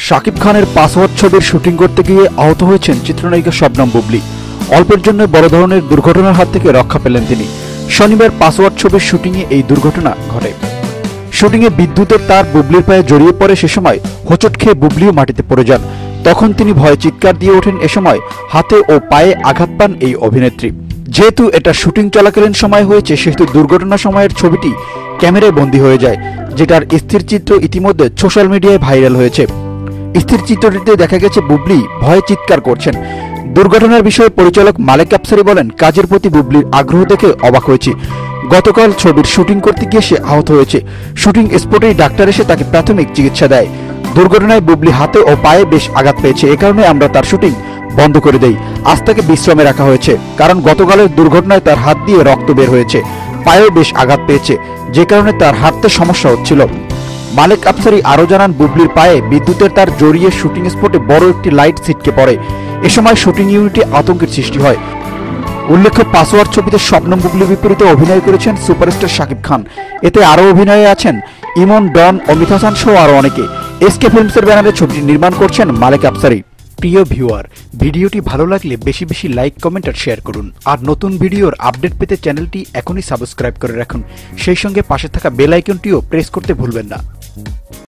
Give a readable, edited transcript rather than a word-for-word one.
শাকিব খানের পাসওয়ার্ড ছবির শুটিং করতে গিয়ে আহত হয়েছেন চিত্রনায়িকা শবনম বুবলী। অল্পের জন্য বড় ধরনের দুর্ঘটনার হাত থেকে রক্ষা পেলেন তিনি। শনিবার পাসওয়ার্ড ছবির শুটিংয়ে এই দুর্ঘটনা ঘটে। শুটিংয়ে বিদ্যুতের তার বুবলীর পায়ে জড়িয়ে পড়ে। সে সময় হোঁচট খেয়ে বুবলীও মাটিতে পড়ে যান। তখন তিনি ভয়ে চিৎকার দিয়ে ওঠেন। এ সময় হাতে ও পায়ে আঘাত পান এই অভিনেত্রী। যেহেতু এটা শুটিং চলাকালীন সময় হয়েছে, সেহেতু দুর্ঘটনা সময়ের ছবিটি ক্যামেরায় বন্দী হয়ে যায়, যেটার স্থির চিত্র ইতিমধ্যে সোশ্যাল মিডিয়ায় ভাইরাল হয়েছে। স্থির চিত্রটিতে দেখা গেছে বুবলী ভয়ে চিৎকার করছেন। দুর্ঘটনার বিষয়ে পরিচালক মালেক আফসারি বলেন, কাজের প্রতি বুবলীর আগ্রহ দেখে অবাক হয়েছি। গতকাল ছবির শুটিং করতে গিয়ে সে আহত হয়েছে। শুটিং স্পটেই ডাক্তার এসে তাকে প্রাথমিক চিকিৎসা দেয়। দুর্ঘটনায় বুবলী হাতে ও পায়ে বেশ আঘাত পেয়েছে। এ কারণে আমরা তার শুটিং বন্ধ করে দেই। আজ তাকে বিশ্রামে রাখা হয়েছে, কারণ গতকালের দুর্ঘটনায় তার হাত দিয়ে রক্ত বের হয়েছে, পায়েও বেশ আঘাত পেয়েছে, যে কারণে তার হাঁটতে সমস্যা হচ্ছিল। মালেক আফসারি আরও জানান, বুবলীর পায়ে বিদ্যুতের তার জড়িয়ে শুটিং স্পটে বড় একটি লাইট ছিটকে পড়ে। এ সময় শুটিং ইউনিটে আতঙ্কের সৃষ্টি হয়। উল্লেখ্য, পাসওয়ার্ড ছবিতে শবনম বুবলীর বিপরীতে অভিনয় করেছেন সুপারস্টার শাকিব খান। এতে আরও অভিনয়ে আছেন ইমন, ডন, অমিত হাসান সহ আরও অনেকে। এসকে ফিল্মসের ব্যানারে ছবিটি নির্মাণ করছেন মালেক আফসারি। প্রিয় ভিউয়ার, ভিডিওটি ভালো লাগলে বেশি বেশি লাইক, কমেন্ট আর শেয়ার করুন। আর নতুন ভিডিওর আপডেট পেতে চ্যানেলটি এখনই সাবস্ক্রাইব করে রাখুন। সেই সঙ্গে পাশে থাকা বেল আইকনটিও প্রেস করতে ভুলবেন না।